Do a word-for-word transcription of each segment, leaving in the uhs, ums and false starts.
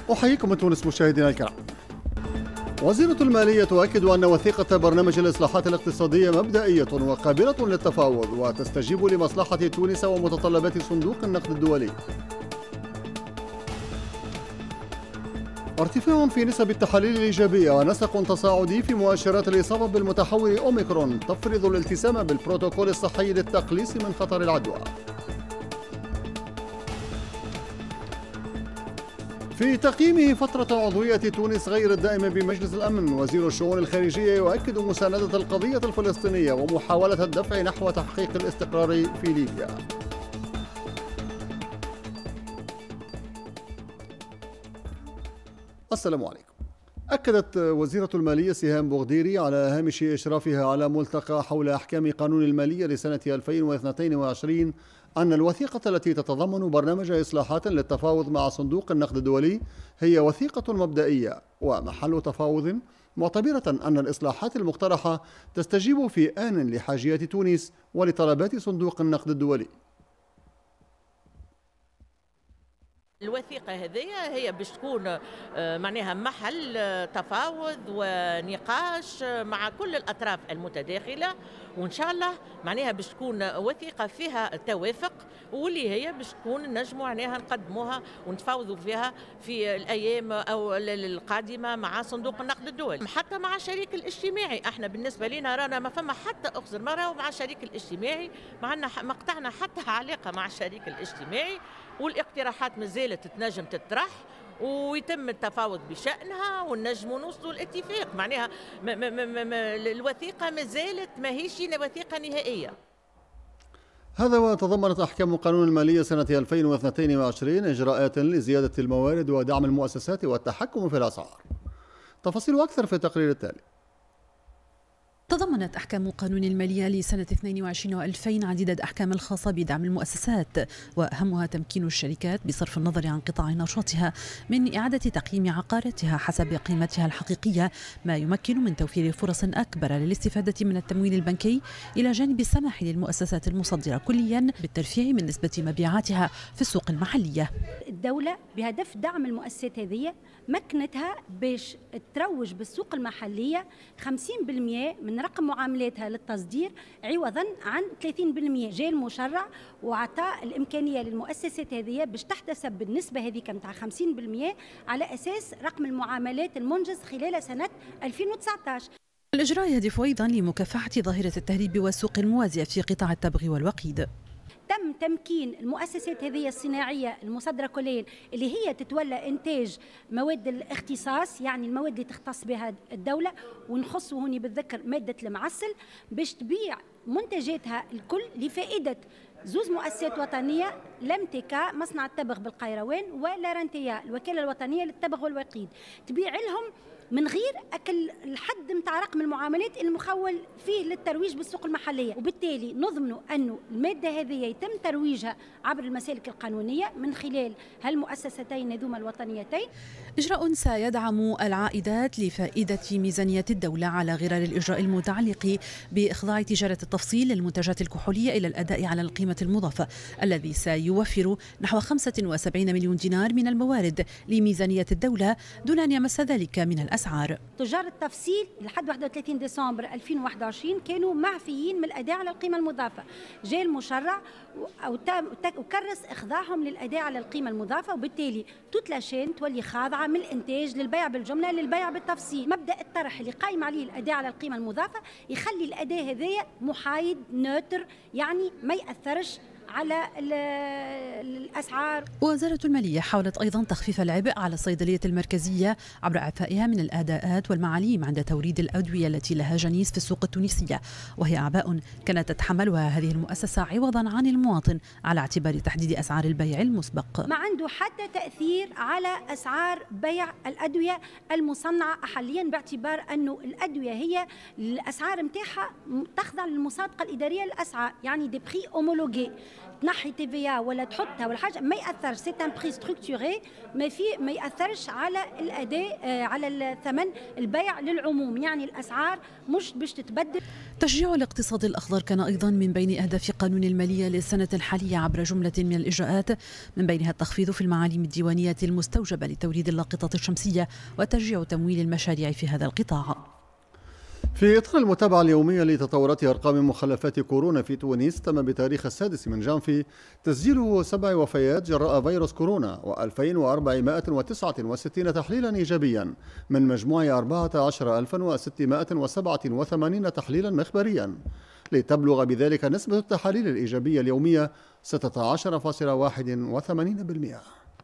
أحييكم من تونس مشاهدينا الكرام. وزيرة المالية تؤكد أن وثيقة برنامج الإصلاحات الاقتصادية مبدئية وقابلة للتفاوض وتستجيب لمصلحة تونس ومتطلبات صندوق النقد الدولي. ارتفاع في نسب التحاليل الإيجابية ونسق تصاعدي في مؤشرات الإصابة بالمتحور أوميكرون تفرض الالتزام بالبروتوكول الصحي للتقليص من خطر العدوى. في تقييمه فترة عضوية تونس غير الدائمة بمجلس الأمن، وزير الشؤون الخارجية يؤكد مساندة القضية الفلسطينية ومحاولة الدفع نحو تحقيق الاستقرار في ليبيا. السلام عليكم. أكدت وزيرة المالية سهام بوغديري على هامش إشرافها على ملتقى حول أحكام قانون المالية لسنة ألفين واثنين وعشرين أن الوثيقة التي تتضمن برنامج إصلاحات للتفاوض مع صندوق النقد الدولي هي وثيقة مبدئية ومحل تفاوض، معتبرة أن الإصلاحات المقترحة تستجيب في آن لحاجيات تونس ولطلبات صندوق النقد الدولي. الوثيقة هذه هي باش تكون معناها محل تفاوض ونقاش مع كل الأطراف المتداخلة، وإن شاء الله معناها باش تكون وثيقة فيها توافق، واللي هي باش تكون نجموا معناها نقدموها ونتفاوضوا فيها في الأيام أو القادمة مع صندوق النقد الدولي، حتى مع الشريك الاجتماعي. احنا بالنسبة لنا رانا ما فما حتى أخزر مرة مع الشريك الاجتماعي، معنا ما قطعنا حتى علاقة مع الشريك الاجتماعي، والاقتراحات مازالت تنجم تطرح ويتم التفاوض بشأنها ونجموا نوصلوا الاتفاق. معناها ما ما ما ما الوثيقة مازالت ماهيش وثيقة نهائية. هذا وتضمنت أحكام قانون المالية سنة ألفين واثنين وعشرين إجراءات لزيادة الموارد ودعم المؤسسات والتحكم في الأسعار. تفاصيل أكثر في التقرير التالي. تضمنت أحكام قانون المالية لسنة اثنين وعشرين وألفين عديد أحكام الخاصة بدعم المؤسسات، وأهمها تمكين الشركات بصرف النظر عن قطاع نشاطها من إعادة تقييم عقاراتها حسب قيمتها الحقيقية، ما يمكن من توفير فرص أكبر للاستفادة من التمويل البنكي، إلى جانب السماح للمؤسسات المصدرة كليا بالترفيع من نسبة مبيعاتها في السوق المحلية. الدولة بهدف دعم المؤسسات هذه مكنتها باش تروج بالسوق المحلية خمسين بالمئة من رقم معاملاتها للتصدير عوضا عن ثلاثين بالمئة. جاء المشرع وعطى الإمكانية للمؤسسات هذه باش تحتسب بالنسبة هذيك نتاع خمسين بالمئة على أساس رقم المعاملات المنجز خلال سنة ألفين وتسعة عشر. الإجراء يهدف أيضا لمكافحة ظاهرة التهريب والسوق الموازية في قطاع التبغ والوقيد. تم تمكين المؤسسات هذه الصناعية المصدرة كليا اللي هي تتولى إنتاج مواد الاختصاص، يعني المواد اللي تختص بها الدولة، ونخص هوني بالذكر مادة المعسل، باش تبيع منتجاتها الكل لفائدة زوز مؤسسات وطنية، لمتكا مصنع التبغ بالقيروان ولارنتيا الوكالة الوطنية للتبغ والوقيد، تبيع لهم من غير أكل الحد متاع رقم المعاملات المخول فيه للترويج بالسوق المحلية، وبالتالي نضمنوا أنه المادة هذه يتم ترويجها عبر المسالك القانونية من خلال هالمؤسستين هذوما الوطنيتين. إجراء سيدعم العائدات لفائدة ميزانية الدولة على غرار الإجراء المتعلق بإخضاع تجارة التفصيل للمنتجات الكحولية إلى الأداء على القيمة المضافة، الذي سيوفر نحو خمسة وسبعين مليون دينار من الموارد لميزانية الدولة دون أن يمس ذلك من الأسعار. تجار التفصيل لحد واحد وثلاثين ديسمبر ألفين وواحد وعشرين كانوا معفيين من الأداء على القيمة المضافة. جاء المشرع وكرس إخضاعهم للأداء على القيمة المضافة، وبالتالي توتلاشين تولي خاضعة من الإنتاج للبيع بالجملة للبيع بالتفصيل. مبدأ الطرح اللي قايم عليه الأداء على القيمة المضافة يخلي الأداء هذايا محايد نوتر، يعني ما يأثرش على الأسعار. وزارة المالية حاولت أيضا تخفيف العبء على الصيدلية المركزية عبر إعفائها من الأداءات والمعاليم عند توريد الأدوية التي لها جنيس في السوق التونسية، وهي أعباء كانت تتحملها هذه المؤسسة عوضا عن المواطن على اعتبار تحديد أسعار البيع المسبق. ما عنده حتى تأثير على أسعار بيع الأدوية المصنعة حاليا، باعتبار أنه الأدوية هي الأسعار متاعها تخضع للمصادقة الإدارية للأسعار، يعني دي بري أومولوجي. تنحي تي في ولا تحطها ولا حاجه ما ياثرش، سي ان بري ستركتوري ما في ما ياثرش على الاداء على الثمن البيع للعموم، يعني الاسعار مش باش تتبدل. تشجيع الاقتصاد الأخضر كان أيضا من بين أهداف قانون المالية للسنة الحالية عبر جملة من الإجراءات، من بينها التخفيض في المعالم الديوانية المستوجبة لتوليد اللاقطة الشمسية وتشجيع تمويل المشاريع في هذا القطاع. في إطار المتابعة اليومية لتطورات أرقام مخلفات كورونا في تونس، تم بتاريخ السادس من جانفي تسجيل سبع وفيات جراء فيروس كورونا وألفين وأربعمائة وتسعة وستين تحليلا إيجابيا من مجموع أربعة عشر ألفا وستمائة وسبعة وثمانين تحليلا مخبريا، لتبلغ بذلك نسبة التحاليل الإيجابية اليومية ستة عشر فاصلة واحد وثمانين بالمئة.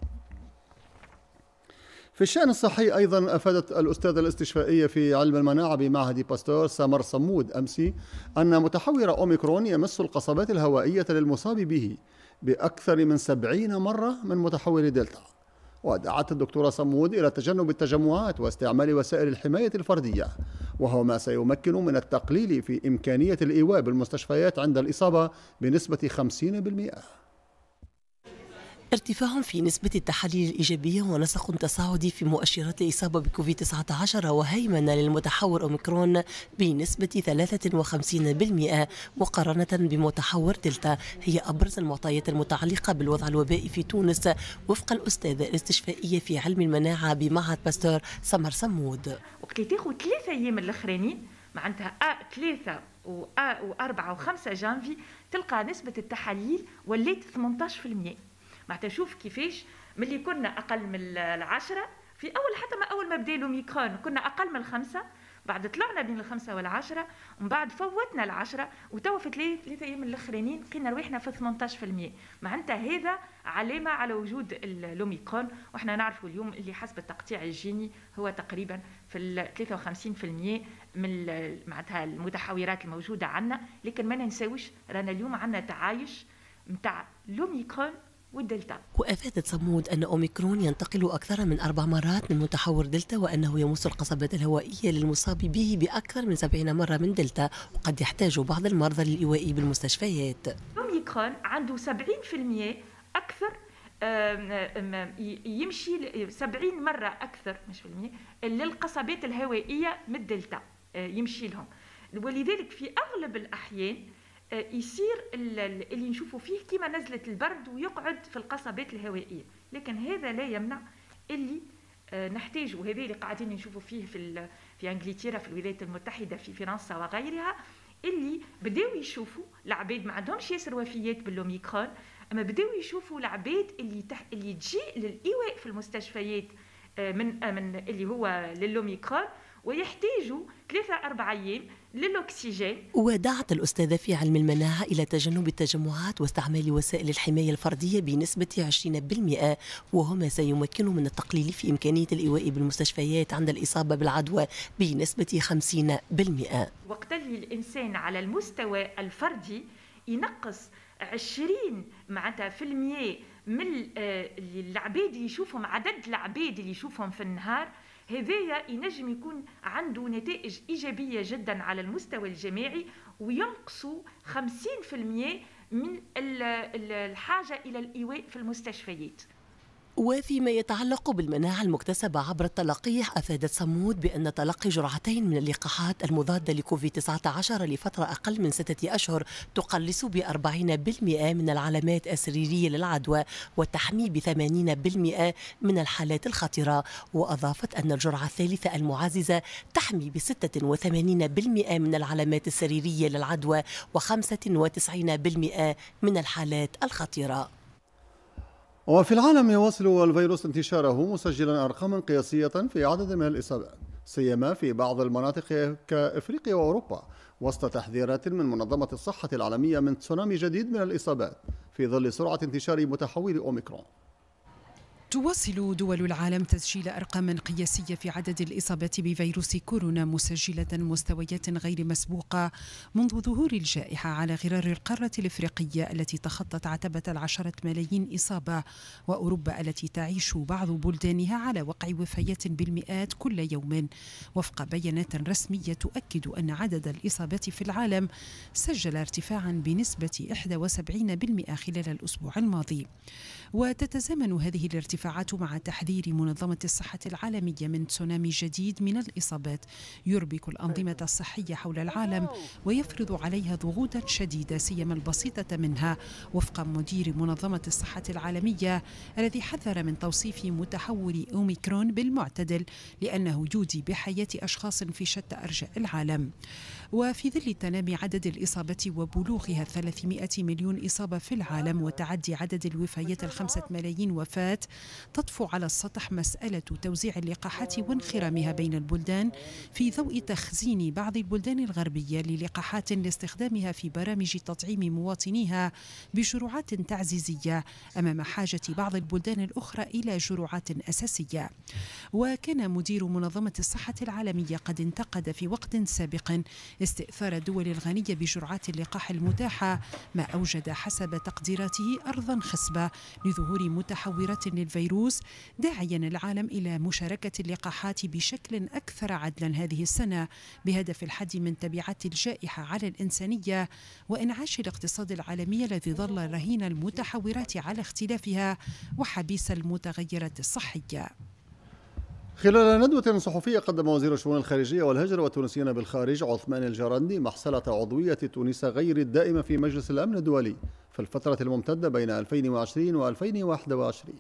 في الشأن الصحي أيضا أفادت الأستاذة الاستشفائية في علم المناعة بمعهد باستور سمر صمود أمسي أن متحور أوميكرون يمس القصبات الهوائية للمصاب به بأكثر من سبعين مرة من متحور دلتا. ودعت الدكتورة صمود إلى تجنب التجمعات واستعمال وسائل الحماية الفردية، وهو ما سيمكن من التقليل في إمكانية الإيواء بالمستشفيات عند الإصابة بنسبة خمسين بالمئة. ارتفاع في نسبة التحاليل الإيجابية ونسق تصاعدي في مؤشرات الإصابة بكوفيد تسعة عشر وهيمنة للمتحور أوميكرون بنسبة ثلاثة وخمسين بالمئة مقارنة بمتحور دلتا هي أبرز المعطيات المتعلقة بالوضع الوبائي في تونس، وفق الأستاذة الاستشفائية في علم المناعة بمعهد باستور سمر صمود. وقت اللي تاخذ ثلاثة أيام الأخرانيين معناتها أ ثلاثة وأ وأربعة وخمسة جانفي تلقى نسبة التحاليل وليت ثمانية عشر بالمئة. معناتها شوف كيفاش ملي كنا اقل من العشرة في اول حتى ما اول ما بدا الاوميكرون كنا اقل من الخمسه، بعد طلعنا بين الخمسه والعشره ومن بعد فوتنا العشره وتوا في ثلاثه ايام الاخرانيين لقينا روحنا في ثمانية عشر بالمئة. معناتها هذا علامه على وجود الاوميكرون، واحنا نعرفوا اليوم اللي حسب التقطيع الجيني هو تقريبا في ثلاثة وخمسين بالمئة من معناتها المتحورات الموجوده عندنا، لكن ما ننساوش رانا اليوم عندنا تعايش نتاع الاوميكرون والدلتا. وأفادت صمود أن أوميكرون ينتقل أكثر من أربع مرات من متحور دلتا، وأنه يمس القصبات الهوائية للمصاب به بأكثر من سبعين مرة من دلتا، وقد يحتاج بعض المرضى للإيواء بالمستشفيات. أوميكرون عنده سبعين بالمئة أكثر، يمشي سبعين مرة أكثر مش في المئة للقصبات الهوائية من الدلتا يمشي لهم، ولذلك في أغلب الأحيان يصير اللي نشوفوا فيه كما نزلة البرد ويقعد في القصبات الهوائية، لكن هذا لا يمنع اللي نحتاج، وهذا اللي قاعدين نشوفوا فيه في في انجلترا في الولايات المتحدة في فرنسا وغيرها، اللي بداوا يشوفوا العباد ما عندهمش ياسر وفيات بالاوميكرون، اما بداوا يشوفوا العباد اللي تح... اللي تجي للإيواء في المستشفيات من من اللي هو للاوميكرون ويحتاجوا ثلاثة أربع أيام للأكسجين. ودعت الأستاذة في علم المناعة إلى تجنب التجمعات واستعمال وسائل الحماية الفردية بنسبة عشرين بالمئة، وهو ما سيمكن من التقليل في إمكانية الإيواء بالمستشفيات عند الإصابة بالعدوى بنسبة خمسين بالمئة. وقت اللي الإنسان على المستوى الفردي ينقص عشرين معناتها في المية من العباد اللي يشوفهم، عدد العباد اللي يشوفهم في النهار، هذايا ينجم يكون عنده نتائج إيجابية جدا على المستوى الجماعي، وينقصوا خمسين بالمئة من الحاجة إلى الإيواء في المستشفيات. وفيما يتعلق بالمناعة المكتسبة عبر التلقيح، أفادت صمود بأن تلقي جرعتين من اللقاحات المضادة لكوفيد تسعة عشر لفترة أقل من ستة أشهر تقلص بأربعين بالمئة من العلامات السريرية للعدوى وتحمي بثمانين بالمئة من الحالات الخطرة. وأضافت أن الجرعة الثالثة المعززة تحمي بستة وثمانين بالمئة من العلامات السريرية للعدوى وخمسة وتسعين بالمئة من الحالات الخطرة. وفي العالم يواصل الفيروس انتشاره مسجلا أرقاما قياسية في عدد من الإصابات، سيما في بعض المناطق كأفريقيا وأوروبا، وسط تحذيرات من منظمة الصحة العالمية من تسونامي جديد من الإصابات في ظل سرعة انتشار متحور أوميكرون. تواصل دول العالم تسجيل أرقام قياسية في عدد الإصابات بفيروس كورونا، مسجلة مستويات غير مسبوقة منذ ظهور الجائحة على غرار القارة الإفريقية التي تخطت عتبة العشرة ملايين إصابة، وأوروبا التي تعيش بعض بلدانها على وقع وفيات بالمئات كل يوم، وفق بيانات رسمية تؤكد أن عدد الإصابات في العالم سجل ارتفاعا بنسبة واحد وسبعين بالمئة خلال الأسبوع الماضي. وتتزامن هذه الارتفاعات مع تحذير منظمة الصحة العالمية من تسونامي جديد من الإصابات يربك الأنظمة الصحية حول العالم ويفرض عليها ضغوطا شديدة سيما البسيطة منها، وفق مدير منظمة الصحة العالمية الذي حذر من توصيف متحور أوميكرون بالمعتدل لأنه يودي بحياة أشخاص في شتى أرجاء العالم. وفي ظل تنامي عدد الإصابة وبلوغها ثلاثمائة مليون إصابة في العالم وتعدي عدد الوفيات الخمسة ملايين وفاة، تطفو على السطح مسألة توزيع اللقاحات وانخرامها بين البلدان في ضوء تخزين بعض البلدان الغربية للقاحات لاستخدامها في برامج تطعيم مواطنيها بجرعات تعزيزية أمام حاجة بعض البلدان الأخرى إلى جرعات أساسية. وكان مدير منظمة الصحة العالمية قد انتقد في وقت سابق استئثار الدول الغنية بجرعات اللقاح المتاحة، ما أوجد حسب تقديراته أرضا خصبة لظهور متحورات للفيروس، داعيا العالم إلى مشاركة اللقاحات بشكل أكثر عدلا هذه السنة بهدف الحد من تبعات الجائحة على الإنسانية وإنعاش الاقتصاد العالمي الذي ظل رهين المتحورات على اختلافها وحبيس المتغيرات الصحية. خلال ندوة صحفية قدم وزير الشؤون الخارجية والهجرة والتونسيين بالخارج عثمان الجرندي محصلة عضوية تونس غير الدائمة في مجلس الأمن الدولي في الفترة الممتدة بين ألفين وعشرين و ألفين وواحد وعشرين.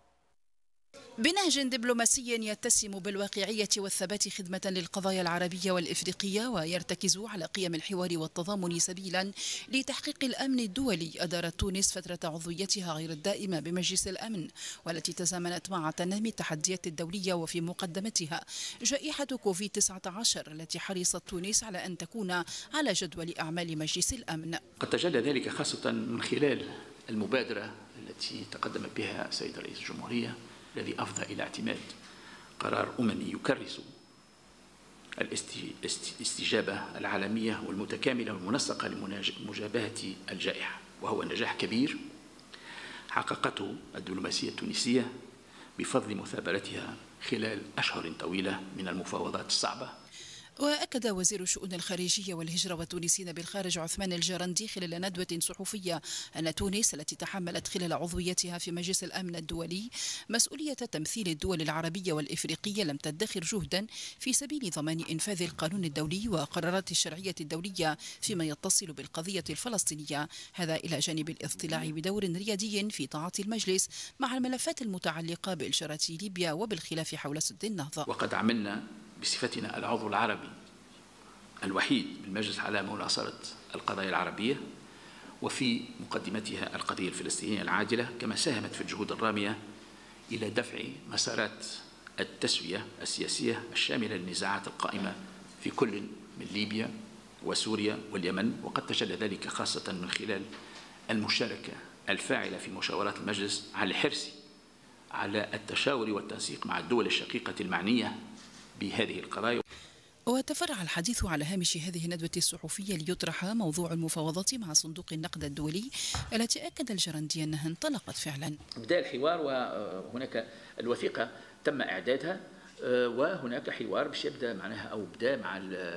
بنهج دبلوماسي يتسم بالواقعية والثبات خدمة للقضايا العربية والإفريقية ويرتكز على قيم الحوار والتضامن سبيلا لتحقيق الأمن الدولي، أدارت تونس فترة عضويتها غير الدائمة بمجلس الأمن والتي تزامنت مع تنامي التحديات الدولية وفي مقدمتها جائحة كوفيد تسعة عشر التي حرصت تونس على أن تكون على جدول أعمال مجلس الأمن. قد تجلى ذلك خاصة من خلال المبادرة التي تقدم بها السيد رئيس الجمهورية الذي أفضى إلى اعتماد قرار أممي يكرس الاستجابة العالمية والمتكاملة والمنسقة لمجابهة الجائحة، وهو نجاح كبير حققته الدبلوماسية التونسية بفضل مثابرتها خلال أشهر طويلة من المفاوضات الصعبة. وأكد وزير الشؤون الخارجية والهجرة والتونسيين بالخارج عثمان الجرندي خلال ندوة صحفية أن تونس التي تحملت خلال عضويتها في مجلس الأمن الدولي مسؤولية تمثيل الدول العربية والإفريقية لم تدخر جهدا في سبيل ضمان إنفاذ القانون الدولي وقرارات الشرعية الدولية فيما يتصل بالقضية الفلسطينية، هذا إلى جانب الاضطلاع بدور ريادي في تعاطي المجلس مع الملفات المتعلقة بإشارة ليبيا وبالخلاف حول سد النهضة. وقد عملنا بصفتنا العضو العربي الوحيد بالمجلس على مناصرة القضايا العربية وفي مقدمتها القضية الفلسطينية العاجلة، كما ساهمت في الجهود الرامية إلى دفع مسارات التسوية السياسية الشاملة للنزاعات القائمة في كل من ليبيا وسوريا واليمن، وقد تجلى ذلك خاصة من خلال المشاركة الفاعلة في مشاورات المجلس على الحرص على التشاور والتنسيق مع الدول الشقيقة المعنية بهذه القضايا. وتفرع الحديث على هامش هذه الندوة الصحفية ليطرح موضوع المفاوضات مع صندوق النقد الدولي التي أكد الجرندي أنها انطلقت فعلا. بدأ الحوار وهناك الوثيقة تم إعدادها وهناك حوار باش يبدأ معناها أو بدأ مع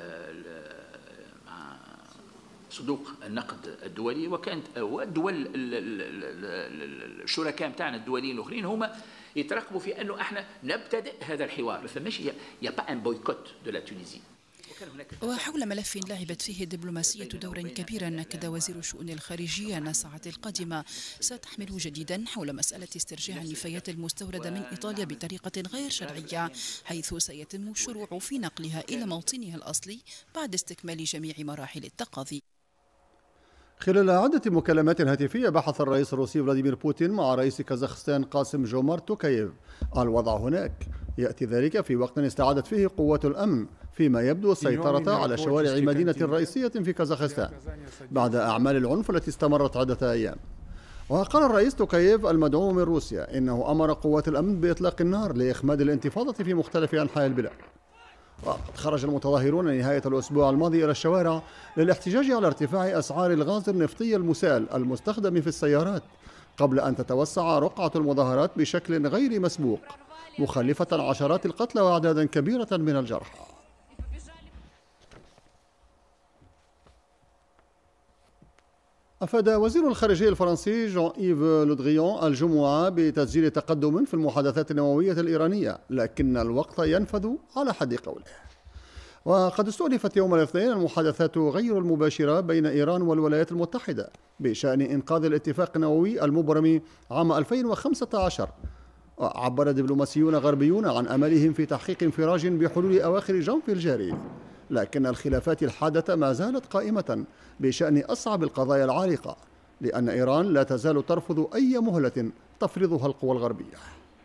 مع صندوق النقد الدولي، وكانت والدول الشركاء متاعنا الدوليين الآخرين هما يترقبوا في أنه احنا نبتدئ هذا الحوار، فماشي يا با ان بويكوت دو لا تونيزي. وحول ملف لعبت فيه الدبلوماسية دورا كبيرا، أكد وزير الشؤون الخارجية أن الساعات القادمة ستحمل جديدا حول مسألة استرجاع النفايات المستوردة من إيطاليا بطريقة غير شرعية، حيث سيتم الشروع في نقلها إلى موطنها الأصلي بعد استكمال جميع مراحل التقاضي. خلال عدة مكالمات هاتفية بحث الرئيس الروسي فلاديمير بوتين مع رئيس كازاخستان قاسم جومارت توكاييف الوضع هناك، يأتي ذلك في وقت استعادت فيه قوات الأمن فيما يبدو السيطرة على شوارع مدينة رئيسية في كازاخستان بعد أعمال العنف التي استمرت عدة أيام. وقال الرئيس توكاييف المدعوم من روسيا إنه أمر قوات الأمن بإطلاق النار لإخماد الانتفاضة في مختلف أنحاء البلاد. وقد خرج المتظاهرون نهاية الأسبوع الماضي إلى الشوارع للاحتجاج على ارتفاع أسعار الغاز النفطي المسال المستخدم في السيارات، قبل أن تتوسع رقعة المظاهرات بشكل غير مسبوق، مخلفة عشرات القتلى وأعدادا كبيرة من الجرحى. أفاد وزير الخارجية الفرنسي جان إيف لودغيون الجمعة بتسجيل تقدم في المحادثات النووية الإيرانية، لكن الوقت ينفذ على حد قوله. وقد استؤنفت يوم الاثنين المحادثات غير المباشرة بين إيران والولايات المتحدة بشأن إنقاذ الاتفاق النووي المبرم عام ألفين وخمسة عشر. عبر دبلوماسيون غربيون عن أملهم في تحقيق انفراج بحلول أواخر جانفي الجاري، لكن الخلافات الحادة ما زالت قائمة بشأن أصعب القضايا العالقة، لأن إيران لا تزال ترفض أي مهلة تفرضها القوى الغربية.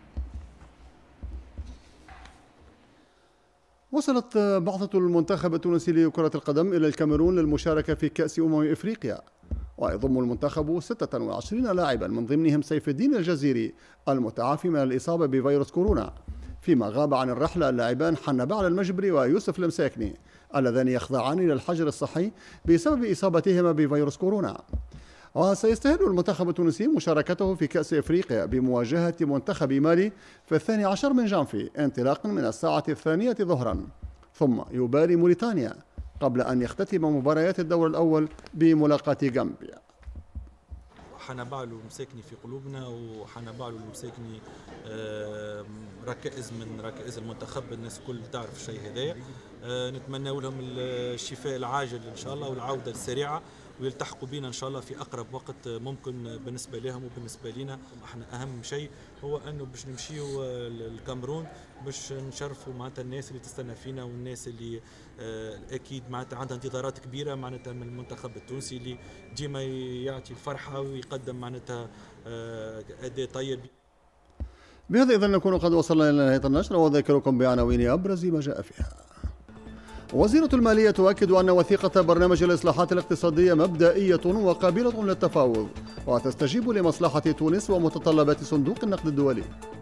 وصلت بعثة المنتخب التونسي لكرة القدم إلى الكاميرون للمشاركة في كأس أمم إفريقيا، ويضم المنتخب ستة وعشرين لاعبا من ضمنهم سيف الدين الجزيري المتعافي من الإصابة بفيروس كورونا، فيما غاب عن الرحلة اللاعبان حنبال على المجبري ويوسف المساكني اللذان يخضعان للحجر الصحي بسبب إصابتهما بفيروس كورونا. وسيستهل المنتخب التونسي مشاركته في كأس إفريقيا بمواجهة منتخب مالي في الثاني عشر من جانفي انطلاقا من الساعة الثانية ظهرا، ثم يباري موريتانيا قبل أن يختتم مباريات الدور الأول بملاقاة غامبيا. حنبال ومساكني في قلوبنا، وحنبال ومساكني ركائز من ركائز المنتخب، الناس الكل تعرف الشيء هذايا. نتمنى لهم الشفاء العاجل ان شاء الله والعوده السريعه، ويلتحقوا بنا ان شاء الله في اقرب وقت ممكن بالنسبه لهم وبالنسبه لنا. احنا اهم شيء هو انه باش نمشيو الكاميرون باش نشرفوا معناتها الناس اللي تستنى فينا، والناس اللي اكيد معناتها عندها انتظارات كبيره معناتها من المنتخب التونسي اللي ديما يعطي الفرحه ويقدم معناتها اداء طيب. بهذا إذن نكون قد وصلنا إلى نهاية النشر، وأذكركم بعناوين أبرز ما جاء فيها. وزيرة المالية تؤكد أن وثيقة برنامج الإصلاحات الاقتصادية مبدئية وقابلة للتفاوض، وتستجيب لمصلحة تونس ومتطلبات صندوق النقد الدولي.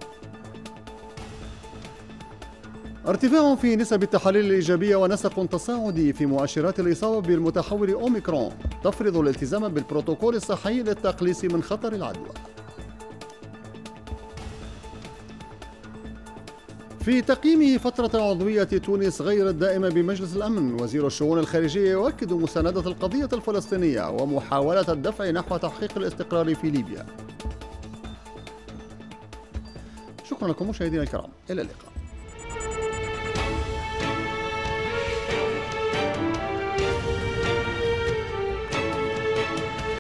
ارتفاع في نسب التحاليل الإيجابية ونسق تصاعدي في مؤشرات الإصابة بالمتحور أوميكرون تفرض الالتزام بالبروتوكول الصحي للتقليص من خطر العدوى. في تقييمه فترة عضوية تونس غير الدائمة بمجلس الأمن، وزير الشؤون الخارجية يؤكد مساندة القضية الفلسطينية ومحاولة الدفع نحو تحقيق الاستقرار في ليبيا. شكرا لكم مشاهدينا الكرام، إلى اللقاء.